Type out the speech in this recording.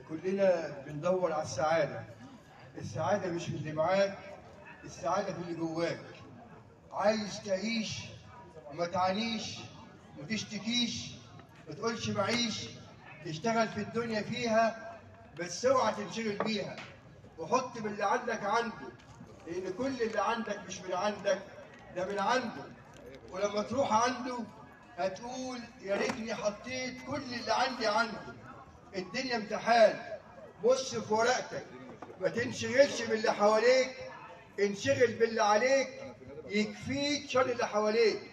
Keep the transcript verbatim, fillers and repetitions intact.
كلنا بندور على السعادة. السعادة مش في اللي معاك، السعادة في اللي جواك. عايز تعيش وما تعانيش وما تشتكيش، ما تقولش معيش، تشتغل في الدنيا فيها بس اوعى تنشغل بيها، وحط باللي عندك عنده، لأن كل اللي عندك مش من عندك، ده من عنده. ولما تروح عنده هتقول يا ريتني حطيت كل اللي عندي عنده. الدنيا امتحان، بص في ورقتك، ما تنشغلش باللي حواليك، انشغل باللي عليك يكفيك شر اللي حواليك.